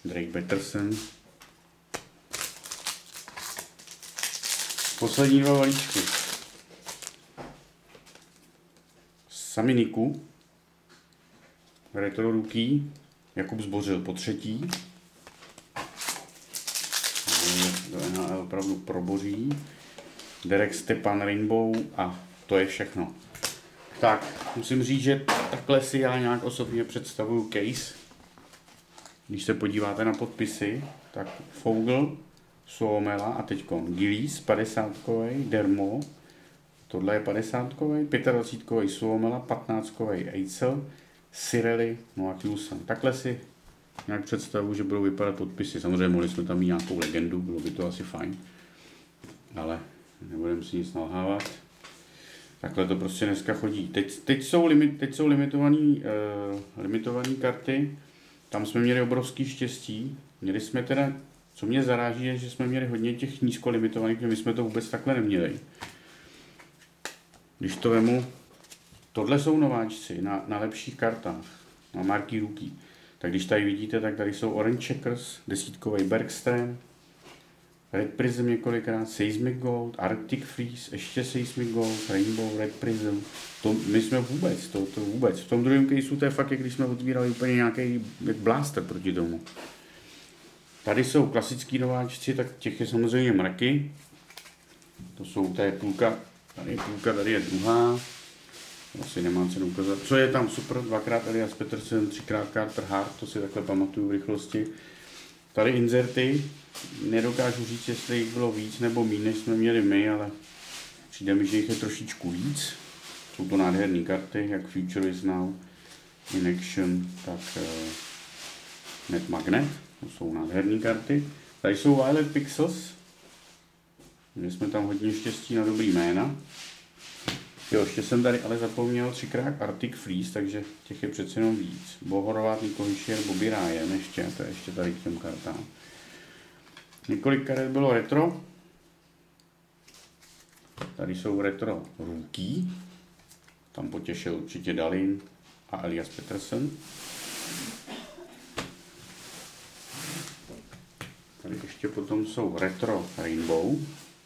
Drake Peterson. Poslední dva balíčky. Saminiku. Retro rookie. Jakub Zbořil po třetí. Do NHL opravdu proboří. Derek Stepan Rainbow a to je všechno. Tak, musím říct, že takhle si já nějak osobně představuju case. Když se podíváte na podpisy, tak Fogel, Suomela a teďkon Gillies, 50-kovej, Dermo, tohle je 50-kovej, 25-kovej Suomela, 15-kovej Eitzel, Cirelli, no a Klusan. Takhle si nějak představuju, že budou vypadat podpisy. Samozřejmě mohli jsme tam mít nějakou legendu, bylo by to asi fajn, ale nebudeme si nic nalhávat. Takhle to prostě dneska chodí. Teď jsou limitované karty. Tam jsme měli obrovský štěstí. Měli jsme teda, co mě zaráží, je, že jsme měli hodně těch nízkolimitovaných, protože my jsme to vůbec takhle neměli. Když to vemu, tohle jsou nováčci na lepších kartách, na marky rookie. Tak když tady vidíte, tak tady jsou Orange Checkers, 10-kovej Bergström, Red Prism několikrát, Seismic Gold, Arctic Freeze, ještě Seismic Gold, Rainbow, Red Prism. To my jsme vůbec, to vůbec. V tom druhém caseu to je fakt, jak když jsme otvírali úplně nějaký jak blaster proti tomu. Tady jsou klasický nováčci, tak těch je samozřejmě mraky. To je půlka, tady je druhá. Asi nemám cenu ukázat. Co je tam super, dvakrát Elias Pettersson, třikrát Carter Hart, to si takhle pamatuju v rychlosti. Tady inzerty, nedokážu říct, jestli jich bylo víc nebo méně, než jsme měli my, ale přijde mi, že jich je trošičku víc. Jsou to nádherné karty, jak Future is Now, In Action, tak Net Magnet, to jsou nádherné karty. Tady jsou Violet Pixels, měli jsme tam hodně štěstí na dobrý jména. Jo, ještě jsem tady ale zapomněl třikrát Arctic Freeze, takže těch je přece jenom víc. Bohorovát, Niko Hischier, Bobby Ryan ještě, to je ještě tady k těm kartám. Několik karet bylo retro. Tady jsou retro rookie. Tam potěšil určitě Dalin a Elias Pettersson. Tady ještě potom jsou retro Rainbow.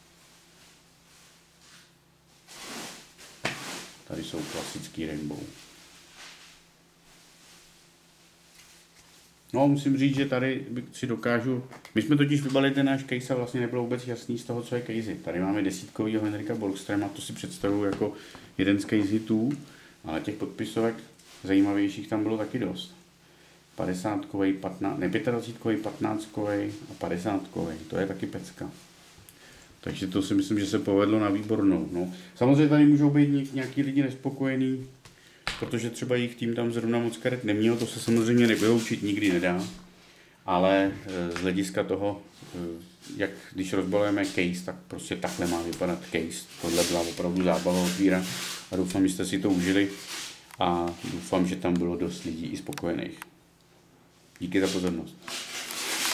Tady jsou klasický Rainbow. No, musím říct, že tady si dokážu... My jsme totiž vybalili ten náš case a vlastně nebylo vůbec jasný z toho, co je casey. Tady máme 10-kovýho Henrika Borgströma, to si představuju jako jeden z case hitů, ale těch podpisovek zajímavějších tam bylo taky dost. 50-kovej, 25-kovej, 15-kovej a 50-kovej, to je taky pecka. Takže to si myslím, že se povedlo na výbornou. No. Samozřejmě tady můžou být nějaký lidi nespokojení, protože třeba jejich tým tam zrovna moc karet neměl, to se samozřejmě nevyloučit nikdy nedá, ale z hlediska toho, jak když rozbalujeme case, tak prostě takhle má vypadat case. Tohle byla opravdu zábava otvíra a doufám, že jste si to užili a doufám, že tam bylo dost lidí i spokojených. Díky za pozornost.